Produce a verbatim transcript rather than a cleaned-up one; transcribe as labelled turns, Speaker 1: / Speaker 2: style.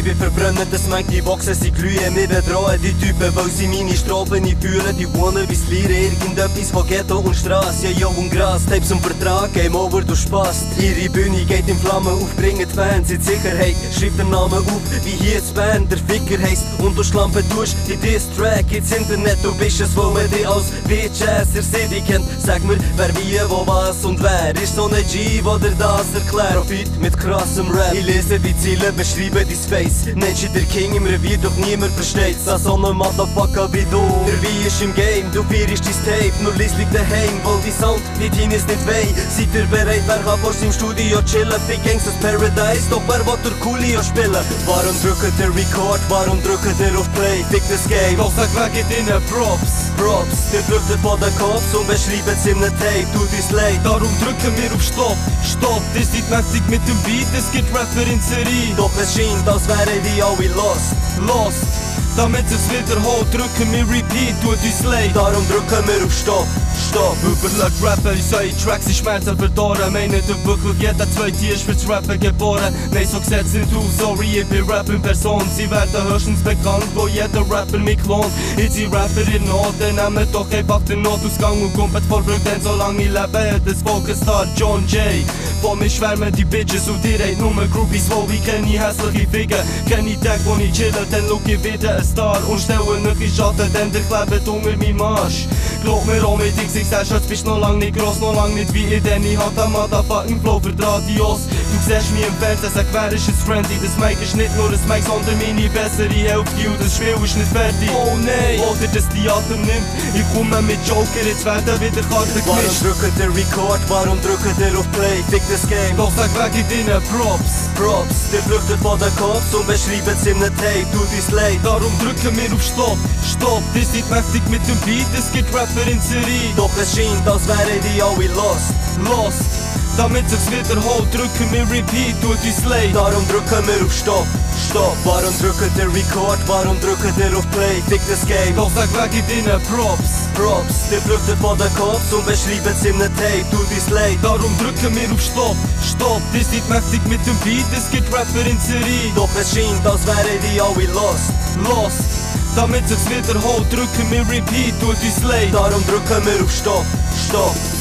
Speaker 1: wie verbrennen, das meint die Boxen, sie glühen. Wir bedrohen die Typen, weil sie meine Strophen nicht fühlen. Die Wannabes lieren irgendetwas von Ghetto und Strasse. Ja, Jo und Gras, Tapes und Vertrag, Game Over, du spast. Ihre Bühne geht in Flammen auf, bringen die Fans in Sicherheit. Schreib den Namen auf, wie hier das Band der Ficker heisst. Und du Schlampe tust die Diss-Track ins Internet. Du bist es, wo man dich als Bitch-Asser City kennt. Sag mir, wer wie, wo, was und wer ist so ein G, wo dir das erklärt. Profit mit krassem Rap. Ich lese die Ziele, beschreibe dein Face. Nennst du der King im Revier, doch niemand versteht's. Das so ein Motherfucker wie du. Der wie ist im Game, du feierst dein Tape. Nur lies liegt daheim, weil die Sound nicht hin ist nicht weh. Seid ihr bereit, wer kann vor seinem Studio chillen? Big Gangsters Paradise, doch wer will der Coolio spielen? Warum drückt der Record, warum drückt der auf Play? Fick das Game, doch sag wer geht in Props. Props, der flüchtet von den Cops und beschreibt's in nem Tape. Du dies Leid, darum drücken wir auf Stopp. Stopp, das ist mächtig mit dem Beat, es gibt Rapper in Serie. Doch es scheint, als wären die alle lost. Lost, damit es wiederholt, drücken wir Repeat, tut uns leid. Darum drücken wir auf Stopp. Stopp. Überlegt Rapper, ich sage Tracks, ich Schmerzen verdorren. Meinen du wirklich, jeder zweite ist fürs Rappen geboren? Nein, so sieht's nicht aus, sorry, ich bin Rap in Person. Sie werden höchstens bekannt, wo jeder Rapper mich klont. Ich sind Rapper in Not, dann nehmen doch einfach den Notausgang und kommt vorbrückt, denn solange ich lebe, hat das Volk ein Star, JohnJ. Von mir schwärmen die Bitches und ihr habt nur Groupies, wo ich kenne hässliche Figen. Keine Tag, wo ich chille, dann schau ich wieder ein Star und stelle nicht in Schatten, denn der klebt unter meinem Arsch. Glaub mir auch mit X X L, Schatz, bist noch lang nicht gross, noch lang nicht wie ich, denn ich hab den Motherfucking Flow für Radios. Du siehst mich im Fernsehen, sag wer ist es friendly, das Mic ist nicht nur ein Mic, sondern meine bessere Hälfte und das Spiel ist nicht fertig. Oh nein, oder das Theater nimmt, ich komme mit Joker, jetzt werden wieder Karten gemischt. Warum drückt der Record, warum drückt der auf Play, fick das Game, doch sag wer gibt ihnen Props. Props, der flüchtet von den Cops und beschreibt's in nem Tape, du dies Leid. Darum drücken wir auf Stopp. Stopp, das ist mächtig mit dem Beat, es gibt Rapper in Serie. Doch es scheint, als wären die alle lost. Lost, damit sich's wiederholt, drücken wir Repeat, tut uns leid. Darum drücken wir auf Stopp. Stopp, warum drückt der Record, warum drückt der auf Play, fick das Game, doch sag wer gibt ihnen Props. Props, der flüchtet von den Cops und beschreibt's in nem Tape, tut uns leid. Darum drücken wir auf Stopp. Stopp, das ist mächtig mit dem Beat, es gibt Rapper in Serie. Doch es scheint, als wären die alle lost. Lost, damit sich's wiederholt, drücken wir Repeat, tut uns leid. Darum drücken wir auf Stopp. Stopp.